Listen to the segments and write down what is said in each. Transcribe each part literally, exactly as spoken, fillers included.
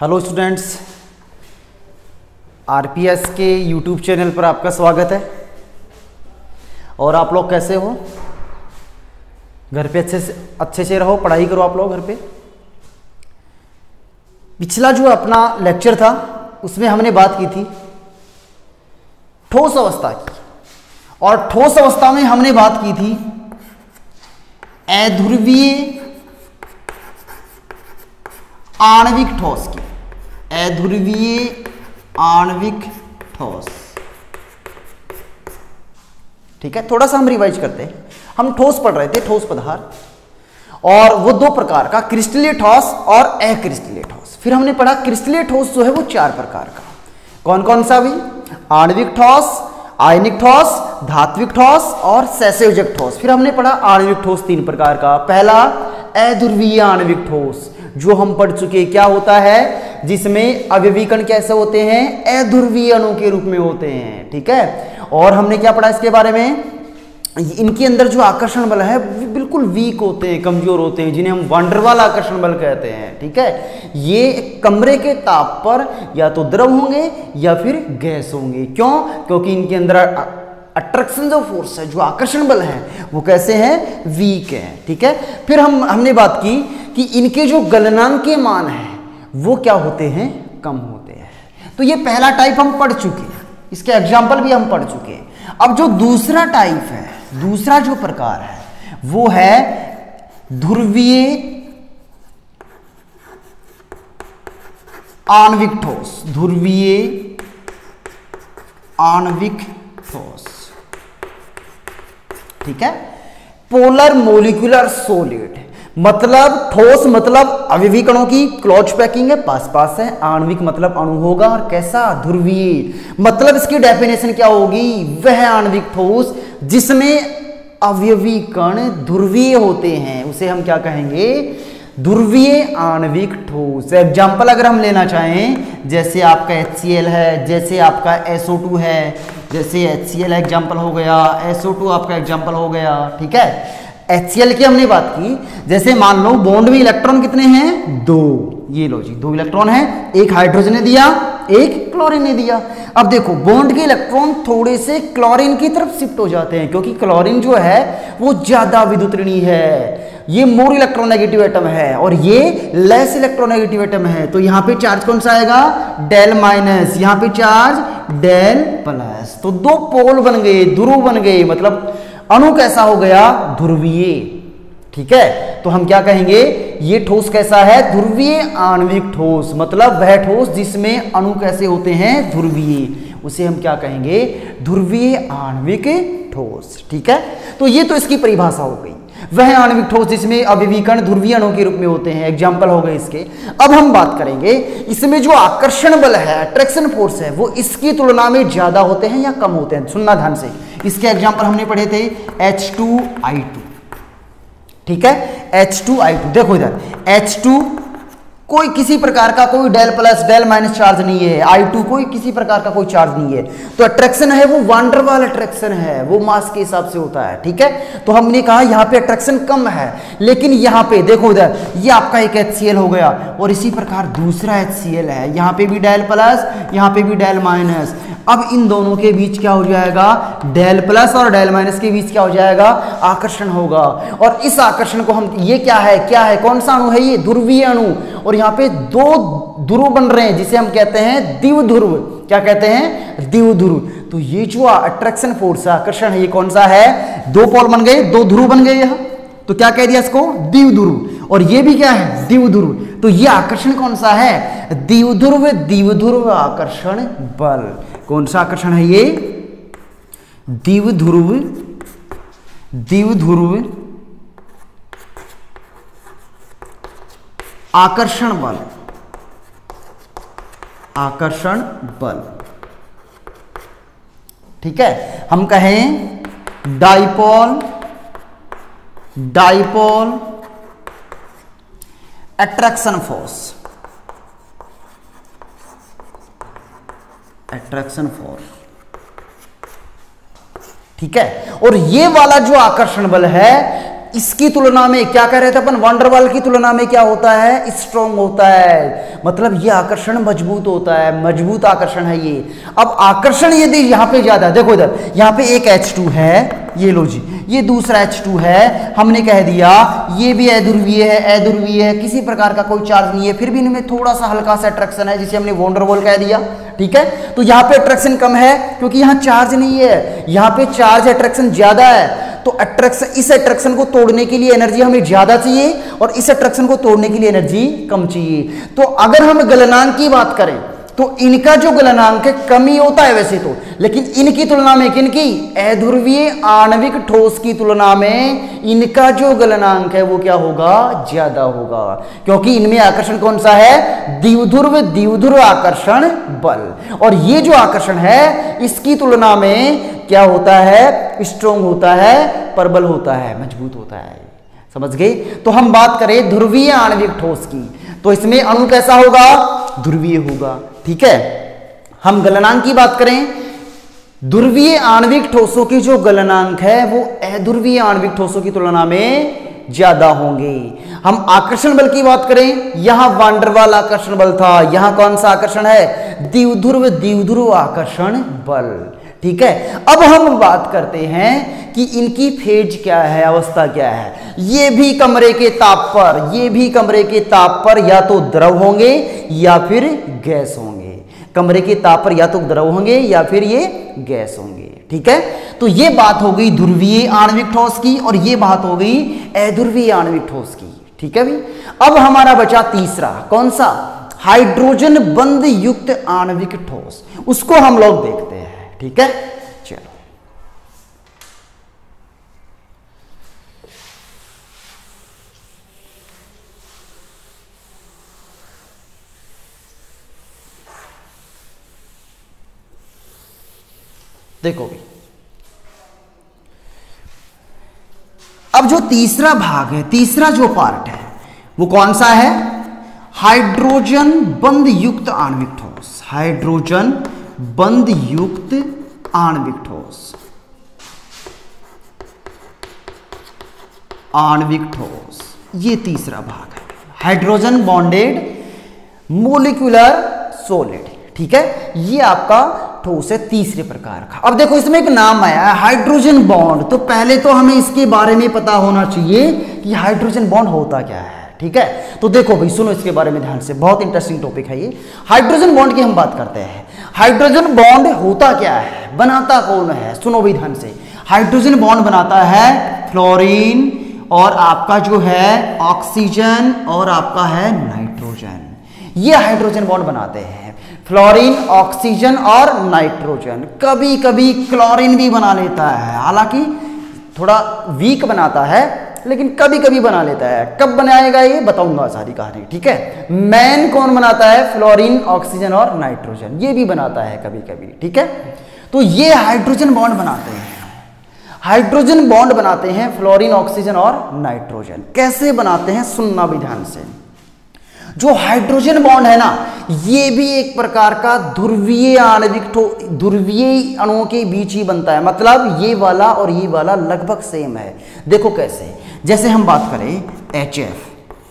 Hello students, RPS के YouTube channel पर आपका स्वागत है। और आप लोग कैसे हो? घर पे अच्छे से अच्छे से रहो, पढ़ाई करो आप लोग घर पे। पिछला जो अपना लेक्चर था उसमें हमने बात की थी ठोस अवस्था की, और ठोस अवस्था में हमने बात की थी अध्रुवीय आणविक ठोस की। अध्रुवीय आणविक ठोस, ठीक है। थोड़ा सा हम रिवाइज करते हैं। हम ठोस पढ़ रहे थे, ठोस पदार्थ, और वो दो प्रकार का, क्रिस्टलीय ठोस और अक्रिस्टलीय ठोस। फिर हमने पढ़ा क्रिस्टलीय ठोस जो है वो चार प्रकार का। कौन कौन सा भी? आणविक ठोस, आयनिक ठोस, धात्विक ठोस और सहसंयोजक ठोस। फिर हमने पढ़ा आणविक ठोस तीन प्रकार का। पहला अध्रुवीय आणविक ठोस जो हम पढ़ चुके, क्या होता है, जिसमें अवयवीकरण कैसे होते हैं, अध्रुवीय अणु के रूप में होते हैं, ठीक है। और हमने क्या पढ़ा इसके बारे में, इनके अंदर जो आकर्षण बल है वो बिल्कुल वीक होते हैं, कमजोर होते हैं, जिन्हें हम वान डेर वाल आकर्षण बल कहते हैं, ठीक है। ये कमरे के ताप पर या तो द्रव होंगे या फिर गैस होंगे। क्यों? क्योंकि इनके अंदर अट्रैक्शन जो फोर्स है, जो आकर्षण बल है, वो कैसे हैं, वीक है, ठीक है। फिर हम हमने बात की कि इनके जो गलनांक के मान हैं वो क्या होते हैं, कम होते हैं। तो ये पहला टाइप हम पढ़ चुके हैं, इसके एग्जाम्पल भी हम पढ़ चुके हैं। अब जो दूसरा टाइप है, दूसरा जो प्रकार है वो है ध्रुवीय आणविक ठोस। ध्रुवीय आणविक ठोस, ठीक है। पोलर मोलिकुलर सॉलिड, मतलब ठोस मतलब अवयवी कणों की क्लोज पैकिंग है, पास पास है। आणविक मतलब अणु होगा, और कैसा, ध्रुवीय, मतलब इसकी डेफिनेशन क्या होगी, वह आणविक ठोस जिसमें अवयवी कण ध्रुवीय होते हैं उसे हम क्या कहेंगे, ध्रुवीय आणविक ठोस। एग्जाम्पल अगर हम लेना चाहें, जैसे आपका एच सी एल है, जैसे आपका एस ओ टू है, जैसे एच सी एल एग्जाम्पल हो गया, एस ओ टू आपका एग्जाम्पल हो गया, ठीक है। एच सी एल की हमने बात की, जैसे मान लो बॉन्ड में इलेक्ट्रॉन कितने हैं, दो। ये लो जी, दो इलेक्ट्रॉन है, एक हाइड्रोजन ने दिया, एक क्लोरीन ने दिया। अब देखो बॉन्ड के इलेक्ट्रॉन थोड़े से क्लोरीन की तरफ शिफ्ट हो जाते हैं, क्योंकि क्लोरीन जो है वो ज्यादा विद्युत ऋणी है, ये मोर इलेक्ट्रोनेगेटिव एटम है, और ये लेस इलेक्ट्रोनेगेटिव एटम है। तो यहाँ पे चार्ज कौन सा आएगा, डेल माइनस, यहाँ पे चार्ज डेल प्लस। तो दो पोल बन गए, ध्रुव बन गए, मतलब अणु कैसा हो गया, ध्रुवीय, ठीक है। तो हम क्या कहेंगे, ये ठोस कैसा है, ध्रुवीय आणविक ठोस, मतलब वह ठोस जिसमें अणु कैसे होते हैं, ध्रुवीय, उसे हम क्या कहेंगे, ध्रुवीय आणविक ठोस, ठीक है। तो ये तो इसकी परिभाषा हो गई, वह आणविक ठोस जिसमें अवयवीकरण ध्रुवीय अणु के रूप में होते हैं, एग्जाम्पल हो गए इसके। अब हम बात करेंगे इसमें जो आकर्षण बल है, अट्रैक्शन फोर्स है, वो इसकी तुलना में ज्यादा होते हैं या कम होते हैं। सुनना ध्यान से, इसके एग्जाम्पल हमने पढ़े थे एच टू आई टू, ठीक है। एच टू आई टू, देखो इधर एच टू कोई किसी प्रकार का कोई del plus del minus charge नहीं है, आई टू कोई किसी प्रकार का कोई चार्ज नहीं है। तो अट्रैक्शन है वो वान डेर वाल अट्रैक्शन है, वो मास के हिसाब से होता है, ठीक है। तो हमने कहा यहाँ पे अट्रैक्शन कम है, लेकिन यहाँ पे देखो इधर ये आपका एक एच सी एल हो गया, और इसी प्रकार दूसरा एच सी एल है, यहाँ पे भी डेल प्लस, यहाँ पे भी डेल माइनस। अब इन दोनों के बीच क्या हो जाएगा, डेल प्लस और डेल माइनस के बीच क्या हो जाएगा, आकर्षण होगा। और इस आकर्षण को हम, ये क्या है, क्या है, कौन सा अणु है, ये ध्रुवीय अणु, और यहाँ पे दो ध्रुव बन रहे हैं जिसे हम कहते हैं द्विध्रुव। क्या कहते हैं, द्विध्रुव। तो ये जो अट्रैक्शन फोर्स है, आकर्षण है, ये कौन सा है, दो पोल बन गए, दो ध्रुव बन गए यहाँ, तो क्या कह दिया इसको, द्विध्रुव। और ये भी क्या है, द्विध्रुव। तो ये आकर्षण कौन सा है, द्विध्रुव, द्विध्रुव आकर्षण बल। कौन सा आकर्षण है ये, द्विध्रुव, द्विध्रुव आकर्षण बल, आकर्षण बल, ठीक है। हम कहें dipole, dipole attraction force, attraction force, ठीक है। और ये वाला जो आकर्षण बल है इसकी तुलना में क्या कह रहे थे अपन, वंडरवॉल की तुलना में क्या होता है, स्ट्रॉन्ग होता है। मतलब ये आकर्षण मजबूत होता है, मजबूत आकर्षण है ये। अब आकर्षण यदि यहाँ पे ज्यादा, देखो इधर यहाँ पे एक एच टू है, ये लो जी, ये दूसरा एच टू है, हमने कह दिया ये भी अध्रुवीय है, अध्रुवीय है, किसी प्रकार का कोई चार्ज नहीं है, फिर भी इनमें थोड़ा सा हल्का सा अट्रैक्शन है, जिसे हमने वंडरवॉल कह दिया। ठीक है, तो यहाँ पे अट्रैक्शन कम है क्योंकि यहाँ चार्ज नहीं है, यहाँ पे चार्ज अट्रैक्शन ज्यादा है। तो अट्रैक्शन, इस अट्रैक्शन को तोड़ने के लिए एनर्जी हमें ज्यादा चाहिए और इस अट्रैक्शन को तोड़ने के लिए एनर्जी कम चाहिए। तो अगर हम गलनांक की बात करें तो इनका जो गलनांक है कम ही होता है वैसे तो, लेकिन इनकी तुलना में, किनकी, अध्रुवीय आणविक ठोस की तुलना में इनका जो गलनांक है वो क्या होगा, ज्यादा होगा, क्योंकि इनमें आकर्षण कौन सा है, द्विध्रुव द्विध्रुव आकर्षण बल। और ये जो आकर्षण है इसकी तुलना में क्या होता है, स्ट्रॉन्ग होता है, प्रबल होता है, मजबूत होता है। समझ गए। तो हम बात करें ध्रुवीय आणविक ठोस की, तो इसमें अणु कैसा होगा, ध्रुवीय होगा। ठीक है, हम गलनांक की बात करें, ध्रुवीय आणविक ठोसों की जो गलनांक है वो अध्रुवीय आणविक ठोसों की तुलना में ज्यादा होंगे। हम आकर्षण बल की बात करें, यहां वांडरवाल आकर्षण बल था, यहां कौन सा आकर्षण है, द्विध्रुव द्विध्रुव आकर्षण बल। ठीक है, अब हम बात करते हैं कि इनकी फेज क्या है, अवस्था क्या है। ये भी कमरे के ताप पर, ये भी कमरे के ताप पर या तो द्रव होंगे या फिर गैस होंगे। कमरे के ताप पर या तो द्रव होंगे या फिर ये गैस होंगे। ठीक है, तो ये बात हो गई ध्रुवीय आणविक ठोस की और ये बात हो गई अध्रुवीय आणविक ठोस की। ठीक है भाई, अब हमारा बचा तीसरा, कौन सा, हाइड्रोजन बंध युक्त आणविक ठोस, उसको हम लोग देखते हैं। ठीक है, चलो देखो भी, अब जो तीसरा भाग है, तीसरा जो पार्ट है वो कौन सा है, हाइड्रोजन बंध युक्त आणविक ठोस। हाइड्रोजन बंध युक्त आणविक ठोस, आणविक ठोस, ये तीसरा भाग है, हाइड्रोजन बॉन्डेड मोलिकुलर सॉलिड। ठीक है, ये आपका ठोस है तीसरे प्रकार का। अब देखो इसमें एक नाम आया है हाइड्रोजन बॉन्ड, तो पहले तो हमें इसके बारे में पता होना चाहिए कि हाइड्रोजन बॉन्ड होता क्या है। ठीक है, तो देखो भाई सुनो इसके बारे में ध्यान से, बहुत इंटरेस्टिंग टॉपिक है ये। हाइड्रोजन बॉन्ड की हम बात करते हैं। हाइड्रोजन बॉन्ड होता क्या है, बनाता कौन है, सुनो भाई ध्यान से। हाइड्रोजन बॉन्ड बनाता है फ्लोरीन और आपका जो है ऑक्सीजन और आपका है नाइट्रोजन, ये हाइड्रोजन बॉन्ड बनाते हैं। फ्लोरीन, ऑक्सीजन और नाइट्रोजन, कभी कभी क्लोरीन भी बना लेता है, हालांकि थोड़ा वीक बनाता है लेकिन कभी कभी बना लेता है। कब बनाएगा ये बताऊंगा सारी कहानी। ठीक है, मेन कौन बनाता है, फ्लोरीन, ऑक्सीजन और नाइट्रोजन, ये भी बनाता है कभी कभी। ठीक है, तो ये हाइड्रोजन बॉन्ड बनाते हैं, हाइड्रोजन बॉन्ड बनाते हैं फ्लोरीन, ऑक्सीजन और नाइट्रोजन। कैसे बनाते हैं सुनना भी ध्यान से। जो हाइड्रोजन बॉन्ड है ना, ये भी एक प्रकार का ध्रुवीय आणविक ध्रुवीय अणुओं के बीच ही बनता है, मतलब ये वाला और ये वाला लगभग सेम है। देखो कैसे, जैसे हम बात करें एच एफ,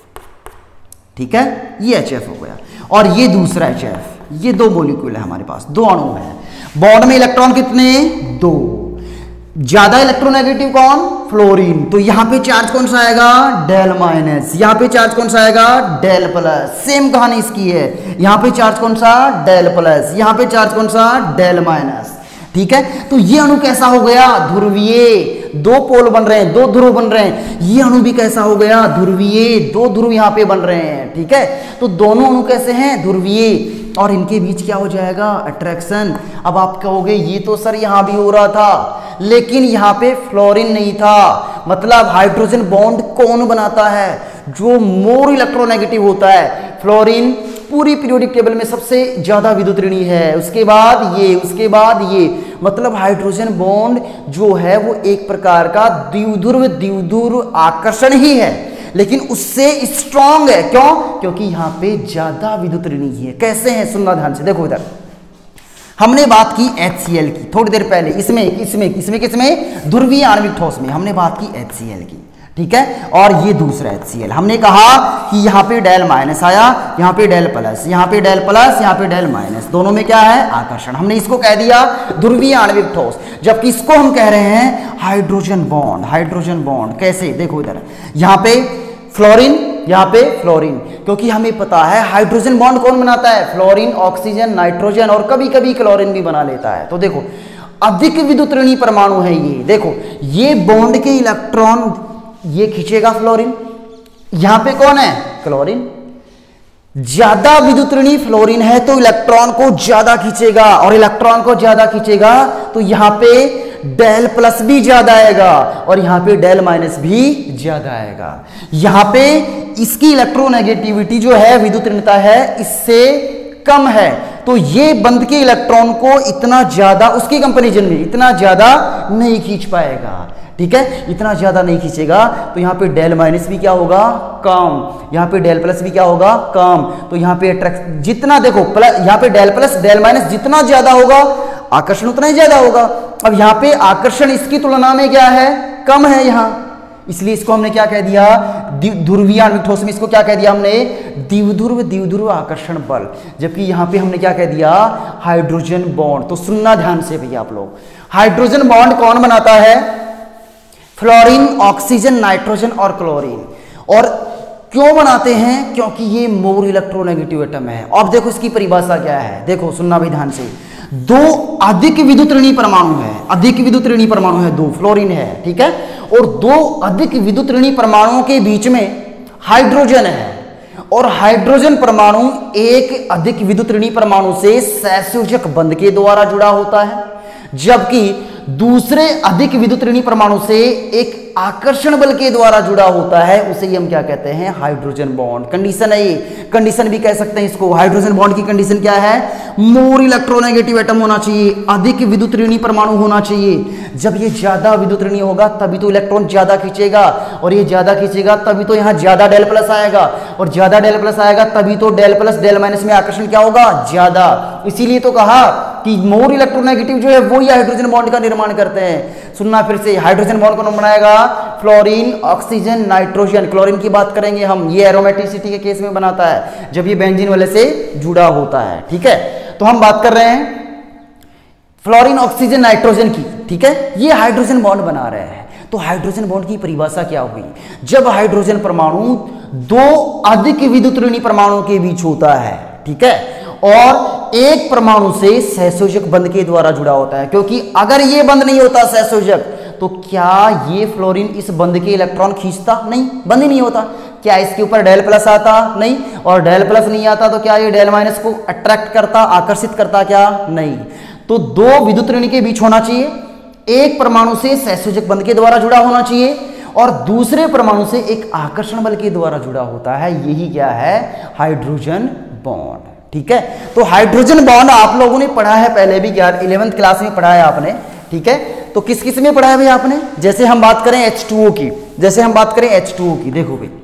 ठीक है, ये एच एफ हो गया और ये दूसरा एच एफ, ये दो मॉलिक्यूल है हमारे पास, दो अणु है। बॉन्ड में इलेक्ट्रॉन कितने, दो। ज्यादा इलेक्ट्रोनेगेटिव कौन, फ्लोरीन, तो यहां पे चार्ज कौन सा आएगा, डेल माइनस, यहां पे चार्ज कौन सा आएगा, डेल प्लस। सेम कहानी इसकी है, यहां पे चार्ज कौन सा, डेल प्लस, यहां पे चार्ज कौन सा, डेल माइनस। ठीक है, तो ये अणु कैसा हो गया, ध्रुवीय, दो पोल बन रहे हैं, दो ध्रुव बन रहे हैं। ये अणु भी कैसा हो गया, ध्रुवीय, दो ध्रुव यहां पे बन रहे हैं। ठीक है, तो दोनों अणु कैसे हैं, ध्रुवीय, और इनके बीच क्या हो जाएगा, अट्रैक्शन। अब आप कहोगे ये तो सर यहां भी हो रहा था, लेकिन यहां पे फ्लोरीन नहीं था। मतलब हाइड्रोजन बॉन्ड कौन बनाता है, जो मोर इलेक्ट्रोनेगेटिव होता है। फ्लोरीन पूरी पीरियोडिक टेबल में सबसे ज्यादा विद्युत ऋणी है, उसके बाद ये, उसके बाद ये। मतलब हाइड्रोजन बॉन्ड जो है वो एक प्रकार का द्विध्रुव द्विध्रुव आकर्षण ही है, लेकिन उससे स्ट्रॉन्ग है। क्यों, क्योंकि यहां पे ज्यादा विद्युत ऋणी है। कैसे है सुनना ध्यान से, देखो इधर हमने बात की एच सी एल की थोड़ी देर पहले, इसमें इसमें इसमें किसमें ध्रुवीय आणविक ठोस में हमने बात की एच सी एल की। ठीक है। और ये दूसरा एच सी एल, हमने कहा कि यहाँ पे डेल माइनस आया, यहाँ पे डेल प्लस, यहाँ पे डेल प्लस, यहाँ पे डेल माइनस, दोनों में क्या है आकर्षण। हमने इसको कह दिया ध्रुवीय आणविक ठोस, जबकि इसको हम कह रहे हैं हाइड्रोजन बॉन्ड। हाइड्रोजन बॉन्ड कैसे, देखो इधर यहाँ पे फ्लोरीन, यहाँ पे फ्लोरीन, क्योंकि हमें पता है हाइड्रोजन बॉन्ड कौन बनाता है, फ्लोरीन, ऑक्सीजन, नाइट्रोजन और कभी कभी क्लोरीन भी बना लेता है। तो देखो अधिक विद्युत ऋणी परमाणु है ये, देखो ये बॉन्ड के इलेक्ट्रॉन ये खींचेगा फ्लोरीन, यहां पे कौन है क्लोरीन, ज्यादा विद्युत ऋणी फ्लोरीन है तो इलेक्ट्रॉन को ज्यादा खींचेगा, और इलेक्ट्रॉन को ज्यादा खींचेगा तो यहां पे डेल प्लस भी ज्यादा आएगा और यहां पे डेल माइनस भी ज्यादा आएगा। यहां पे इसकी इलेक्ट्रोनेगेटिविटी जो है, विद्युत ऋणता है, इससे कम है, तो ये बंद के इलेक्ट्रॉन को इतना ज्यादा उसके कंपैरिजन में इतना ज्यादा नहीं खींच पाएगा, ठीक है, इतना ज्यादा नहीं खींचेगा। तो यहाँ पे डेल माइनस भी क्या होगा कम, यहाँ पे डेल प्लस भी क्या होगा कम, तो यहाँ पे अट्रैक्ट जितना देखो प्लस, यहाँ पे डेल प्लस डेल माइनस जितना ज्यादा होगा आकर्षण उतना ही ज्यादा होगा। अब यहाँ पे आकर्षण इसकी तुलना में क्या है कम है यहाँ, इसलिए इसको हमने क्या कह दिया, ध्रुवीय आणविक ठोस में इसको क्या कह दिया हमने, द्विध्रुव द्विध्रुव आकर्षण बल, जबकि यहां पे हमने क्या कह दिया हाइड्रोजन बॉन्ड। तो सुनना ध्यान से भैया आप लोग, हाइड्रोजन बॉन्ड कौन बनाता है, फ्लोरीन, ऑक्सीजन, नाइट्रोजन और क्लोरीन। और क्यों बनाते हैं, क्योंकि ये मोर इलेक्ट्रोनेगेटिव एटम है। अब देखो इसकी परिभाषा क्या है, देखो सुनना भी ध्यान से, दो अधिक विद्युत ऋणी परमाणु है, अधिक विद्युत ऋणी परमाणु है, दो फ्लोरीन है, ठीक है, और दो अधिक विद्युत ऋणी परमाणुओं के बीच में हाइड्रोजन है, और हाइड्रोजन परमाणु एक अधिक विद्युत ऋणी परमाणु से सहसंयोजक बंध के द्वारा जुड़ा होता है, जबकि दूसरे अधिक विद्युत ऋणी परमाणु से एक आकर्षण बल के द्वारा जुड़ा होता है, उसे ही हम क्या कहते हैं हाइड्रोजन बॉन्ड। कंडीशन है ये, कंडीशन भी कह सकते हैं इसको, हाइड्रोजन बॉन्ड की कंडीशन क्या है, मोर इलेक्ट्रोनेगेटिव एटम होना चाहिए, अधिक विद्युत ऋणी परमाणु होना चाहिए। जब ये ज्यादा विद्युत ऋणी होगा तभी तो इलेक्ट्रॉन ज्यादा खींचेगा, और ये ज्यादा खींचेगा तभी तो यहाँ ज्यादा डेल प्लस आएगा, और ज्यादा डेल प्लस आएगा तभी तो डेल प्लस डेल माइनस में आकर्षण क्या होगा ज्यादा। इसीलिए तो कहा कि मोर इलेक्ट्रोनेगेटिव जो है वो ही हाइड्रोजन बॉन्ड का निर्माण करते हैं। सुनना फिर से, हाइड्रोजन बॉन्ड कौन बनाएगा, फ्लोरीन, ऑक्सीजन, नाइट्रोजन। क्लोरीन की बात करेंगे हम, ये एरोमेटिसिटी के केस में बनाता है जब ये बेंजीन वाले से जुड़ा होता है, ठीक है। तो हम बात कर रहे हैं फ्लोरीन, ऑक्सीजन, नाइट्रोजन की, ठीक है, ये हाइड्रोजन बॉन्ड बना रहे हैं। तो हाइड्रोजन बॉन्ड की परिभाषा क्या हुई, जब हाइड्रोजन परमाणु दो अधिक विद्युत ऋणी परमाणुओं के बीच होता है, ठीक है, और एक परमाणु से सहसंयोजक बंध के द्वारा जुड़ा होता है, क्योंकि अगर ये बंध नहीं होता सहसंयोजक तो क्या ये फ्लोरीन इस बंध के इलेक्ट्रॉन खींचता, नहीं, बंध ही नहीं होता। क्या इसके ऊपर डेल प्लस आता, नहीं, और डेल प्लस नहीं आता तो क्या ये डेल माइनस को अट्रैक्ट करता, आकर्षित करता, क्या नहीं। तो दो विद्युत ऋणी के बीच होना चाहिए, एक परमाणु से सहसंयोजक बंध के द्वारा जुड़ा होना चाहिए, और दूसरे परमाणु से एक आकर्षण बल के द्वारा जुड़ा होता है, यही क्या है हाइड्रोजन बॉन्ड, ठीक है। तो हाइड्रोजन बॉन्ड आप लोगों ने पढ़ा है पहले भी, इलेवेंथ क्लास में पढ़ा है आपने, ठीक है। तो किस किस में पढ़ा है भाई आपने, जैसे हम बात करें एच टू ओ की, जैसे हम बात करें एच टू ओ की, देखो भाई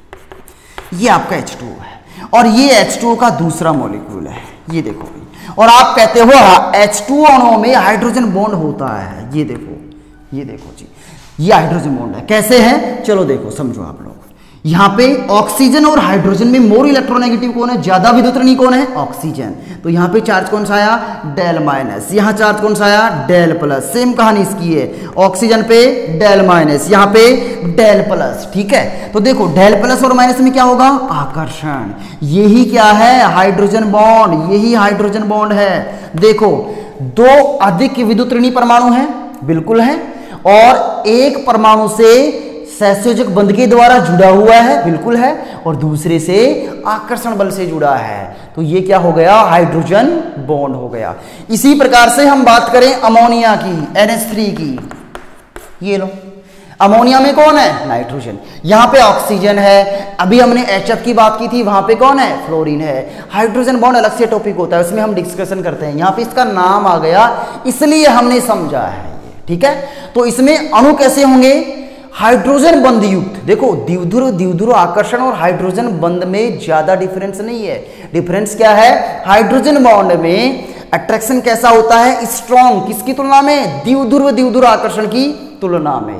ये आपका एच टू ओ है और ये एच टू ओ का दूसरा मॉलिक्यूल है, ये देखो भाई, और आप कहते हो एच टू ओ अणुओं में हाइड्रोजन बॉन्ड होता है, ये देखो, ये देखो जी, ये हाइड्रोजन बॉन्ड है। कैसे है, चलो देखो समझो आप लोग। यहां पे ऑक्सीजन और हाइड्रोजन में मोर इलेक्ट्रोनेगेटिव कौन है, ज्यादा विद्युत ऋणी कौन है, ऑक्सीजन। तो यहां पे चार्ज कौन सा आया, डेल माइनस, यहां चार्ज कौन सा आया, डेल प्लस। सेम कहानी इसकी है, ऑक्सीजन पे डेल माइनस, यहां पे डेल प्लस, ठीक है। तो देखो डेल प्लस और माइनस में क्या होगा, आकर्षण। यही क्या है, हाइड्रोजन बॉन्ड, यही हाइड्रोजन बॉन्ड है। देखो दो अधिक विद्युत ऋणी परमाणु है, बिल्कुल है, और एक परमाणु से सहसंयोजक बंध के द्वारा जुड़ा हुआ है, बिल्कुल है, और दूसरे से आकर्षण बल से जुड़ा है, तो ये क्या हो गया, हाइड्रोजन बॉन्ड हो गया। इसी प्रकार से हम बात करें अमोनिया की, एन एच थ्री की, ये लो, अमोनिया में कौन है, नाइट्रोजन, यहां पे ऑक्सीजन है, अभी हमने एच एफ की बात की थी, वहां पे कौन है, फ्लोरीन है। हाइड्रोजन बॉन्ड अलग से टॉपिक होता है, उसमें हम डिस्कशन करते हैं, यहां पे इसका नाम आ गया इसलिए हमने समझा है ये, ठीक है। तो इसमें अणु कैसे होंगे, हाइड्रोजन बंध युक्त। देखो द्विध्रुव द्विध्रुव आकर्षण और हाइड्रोजन बंध में ज्यादा डिफरेंस नहीं है, डिफरेंस क्या है, हाइड्रोजन बॉन्ड में अट्रैक्शन कैसा होता है, स्ट्रॉन्ग, किसकी तुलना में, द्विध्रुव द्विध्रुव आकर्षण की तुलना में,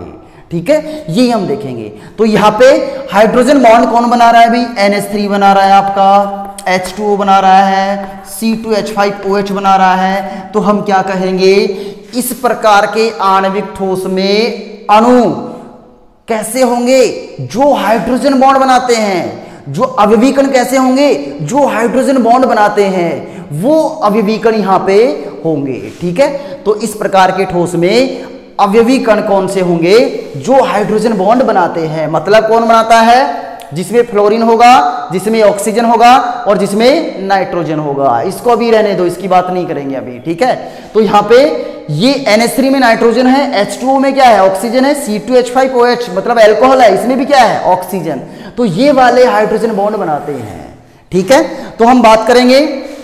ठीक है, यही हम देखेंगे। तो यहाँ पे हाइड्रोजन बॉन्ड कौन बना रहा है भाई, एन एच थ्री बना रहा है, आपका एच टू ओ बना रहा है, C two H five O H बना रहा है। तो हम क्या कहेंगे, इस प्रकार के आणविक ठोस में अणु कैसे होंगे, जो हाइड्रोजन बॉन्ड बनाते हैं। जो अवयवीकरण कैसे होंगे, जो हाइड्रोजन बॉन्ड बनाते हैं वो अवयवीकरण यहां पे होंगे। ठीक है, तो इस प्रकार के ठोस में अवयवीकरण कौन से होंगे, जो हाइड्रोजन बॉन्ड बनाते हैं। मतलब कौन बनाता है, जिसमें फ्लोरीन होगा, जिसमें ऑक्सीजन होगा और जिसमें नाइट्रोजन होगा। इसको अभी रहने दो, इसकी बात नहीं करेंगे अभी। ठीक है, तो यहां पे ये एन एच थ्री में नाइट्रोजन है, एच टू ओ में क्या है, ऑक्सीजन है, C two H five O H मतलब अल्कोहल है, इसमें भी क्या है, ऑक्सीजन। तो ये वाले हाइड्रोजन बॉन्ड बनाते हैं। ठीक है, तो हम बात करेंगे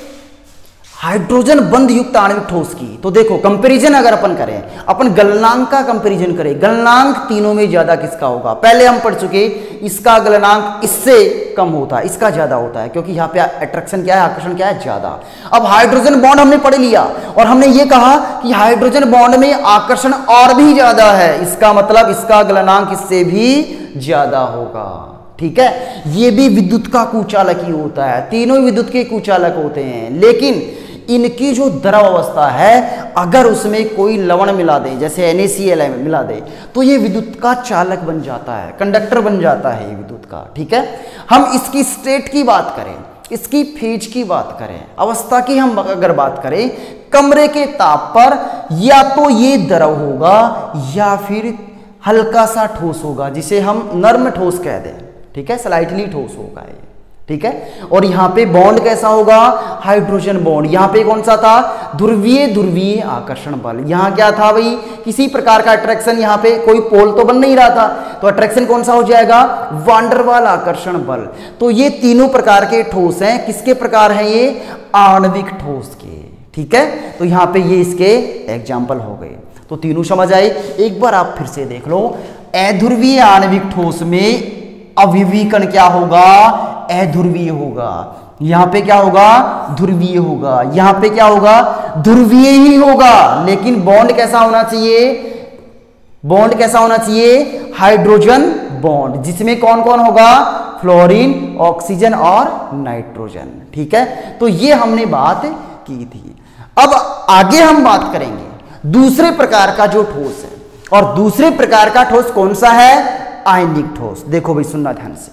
हाइड्रोजन बंध युक्त आणविक ठोस की। तो देखो कंपैरिजन अगर अपन करें, अपन गलनांक का कंपैरिजन करें, गलनांक तीनों में ज्यादा किसका होगा, पहले हम पढ़ चुके, इसका गलनांक इससे कम होता है, इसका ज्यादा होता है, क्योंकि यहाँ पे अट्रैक्शन क्या है, आकर्षण क्या है, ज्यादा। अब हाइड्रोजन बॉन्ड हमने पढ़ लिया और हमने ये कहा कि हाइड्रोजन बॉन्ड में आकर्षण और भी ज्यादा है, इसका मतलब इसका गलनांक इससे भी ज्यादा होगा। ठीक है, ये भी विद्युत का कुचालक ही होता है, तीनों विद्युत के कुचालक होते हैं। लेकिन इनकी जो द्रव अवस्था है, अगर उसमें कोई लवण मिला दे, जैसे एन ए सी एल मिला दे, तो ये विद्युत का चालक बन जाता है, कंडक्टर बन जाता है ये विद्युत का। ठीक है, हम इसकी स्टेट की बात करें, इसकी फेज की बात करें, अवस्था की हम अगर बात करें, कमरे के ताप पर या तो ये द्रव होगा या फिर हल्का सा ठोस होगा, जिसे हम नर्म ठोस कह दें। ठीक है, स्लाइटली ठोस होगा ये। ठीक है, और यहां पे बॉन्ड कैसा होगा, हाइड्रोजन बॉन्ड। यहां पे कौन सा था, ध्रुवीय ध्रुवीय आकर्षण बल। यहां क्या था भाई, किसी प्रकार का अट्रैक्शन, यहां पे कोई पोल तो बन नहीं रहा था, तो अट्रैक्शन कौन सा हो जाएगा, वांडरवाल आकर्षण बल। तो ये तीनों प्रकार के ठोस हैं, किसके प्रकार हैं ये, आणविक ठोस के। ठीक है, तो यहां पे ये इसके एग्जाम्पल हो गए। तो तीनों समझ आए। एक बार आप फिर से देख लो, अध्रुवीय आणविक ठोस में अविवीकरण क्या होगा, अध्रुवीय होगा। यहां पे क्या होगा, ध्रुवीय होगा। यहां पे क्या होगा, ध्रुवीय ही होगा, लेकिन बॉन्ड कैसा होना चाहिए, बॉन्ड कैसा होना चाहिए, हाइड्रोजन बॉन्ड, जिसमें कौन कौन होगा, फ्लोरीन, ऑक्सीजन और नाइट्रोजन। ठीक है, तो ये हमने बात की थी। अब आगे हम बात करेंगे दूसरे प्रकार का जो ठोस है, और दूसरे प्रकार का ठोस कौन सा है, आयनिक ठोस। देखो भाई, सुनना ध्यान से।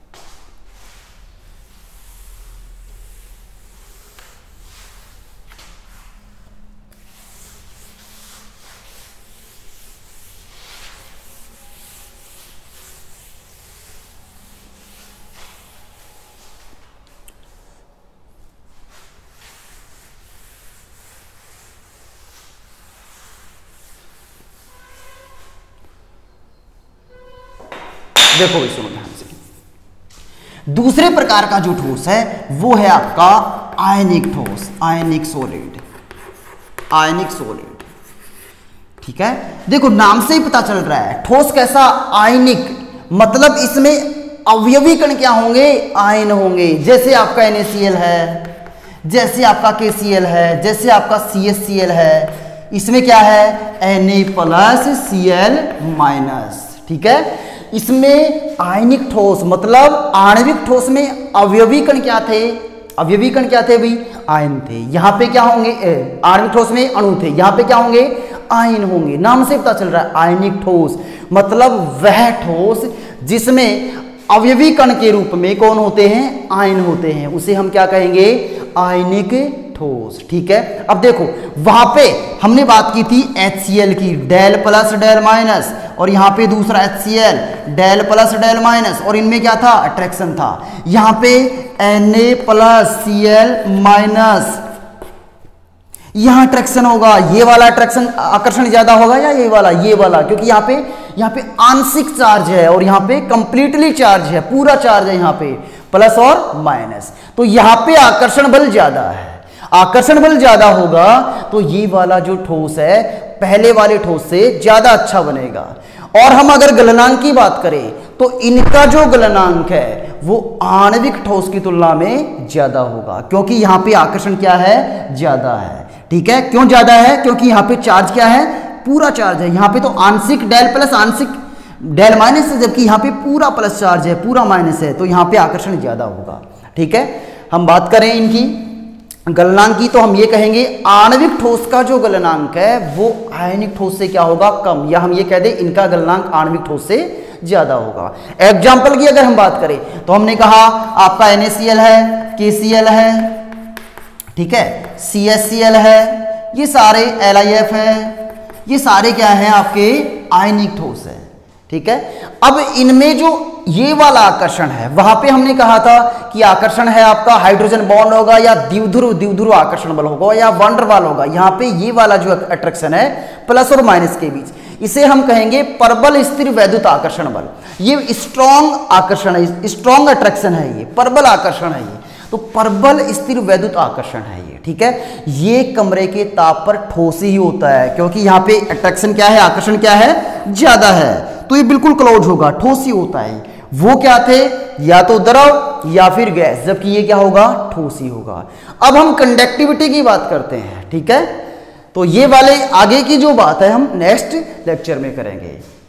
देखो भाई, सुनो ध्यान से। दूसरे प्रकार का जो ठोस है वो है आपका आयनिक ठोस, आयनिक सॉलिड, आयनिक सॉलिड। ठीक है, देखो नाम से ही पता चल रहा है ठोस कैसा, आयनिक, मतलब इसमें अवयवीकरण क्या होंगे, आयन होंगे। जैसे आपका एन ए सी एल है, जैसे आपका के सी एल है, जैसे आपका सी एस सी एल है, इसमें क्या है, N A plus C L minus. ठीक है, इसमें आयनिक ठोस मतलब आणविक ठोस में अवयवीकरण क्या थे, अवयवीकरण क्या थे भाई, आयन थे। यहां पे क्या होंगे, आणविक ठोस में अणु थे, यहां पे क्या होंगे, आयन होंगे। नाम से पता चल रहा है आयनिक ठोस मतलब वह ठोस जिसमें अवयवीकरण के रूप में कौन होते हैं, आयन होते हैं, उसे हम क्या कहेंगे, आयनिक ठोस। ठीक है, अब देखो वहां पे हमने बात की थी एच सी एल की, डेल प्लस डेल माइनस, और यहां पे दूसरा H C L, del plus del minus, और इनमें क्या था, अट्रैक्शन था। यहां पे N A plus C L minus, यहां अट्रैक्शन होगा, ये वाला अट्रैक्शन आकर्षण ज्यादा होगा या ये वाला, ये वाला, क्योंकि यहां पे यहां पे आंशिक चार्ज है और यहां पे कंप्लीटली चार्ज है, पूरा चार्ज है यहां पे, प्लस और माइनस। तो यहां पे आकर्षण बल ज्यादा है, आकर्षण बल ज्यादा होगा तो ये वाला जो ठोस है पहले वाले ठोस से ज्यादा अच्छा बनेगा। और हम अगर गलनांक की बात करें तो इनका जो गलनांक है वो आणविक ठोस की तुलना में ज्यादा होगा, क्योंकि यहां पे आकर्षण क्या है, ज्यादा है। ठीक है, क्यों ज्यादा है, क्योंकि यहां पे चार्ज क्या है, पूरा चार्ज है। यहां पे तो आंशिक डेल प्लस आंशिक डेल माइनस है, जबकि यहाँ पे पूरा प्लस चार्ज है, पूरा माइनस है, तो यहाँ पे आकर्षण ज्यादा होगा। ठीक है, हम बात करें इनकी गलनांक की, तो हम ये कहेंगे आणविक ठोस का जो गलनांक है वो आयनिक ठोस से क्या होगा, कम, या हम ये कह दें इनका गलनांक आणविक ठोस से ज्यादा होगा। एग्जाम्पल की अगर हम बात करें तो हमने कहा आपका एन ए सी एल है, के सी एल है, ठीक है, सी एस सी एल है, ये सारे एल आई एफ है, ये सारे क्या है आपके आयनिक ठोस है। ठीक है, अब इनमें जो ये वाला आकर्षण है, वहां पे हमने कहा था कि आकर्षण है आपका हाइड्रोजन बॉन्ड होगा या द्विध्रुव द्विध्रुव आकर्षण बल होगा या वंड वाल होगा। यहाँ पे ये वाला जो अट्रैक्शन है प्लस और माइनस के बीच, इसे हम कहेंगे परबल स्थिर वैद्युत आकर्षण बल। ये स्ट्रॉन्ग आकर्षण है, स्ट्रॉन्ग अट्रैक्शन है, ये परबल आकर्षण है, ये तो परबल स्थिर वैद्युत आकर्षण है ये। ठीक है, ये कमरे के ताप पर ठोस ही होता है, क्योंकि यहाँ पे अट्रैक्शन क्या है, आकर्षण क्या है, ज्यादा है, तो ये बिल्कुल क्लोज होगा, ठोस ही होता है। वो क्या थे, या तो द्रव या फिर गैस, जबकि ये क्या होगा, ठोस ही होगा। अब हम कंडक्टिविटी की बात करते हैं। ठीक है, तो ये वाले आगे की जो बात है हम नेक्स्ट लेक्चर में करेंगे।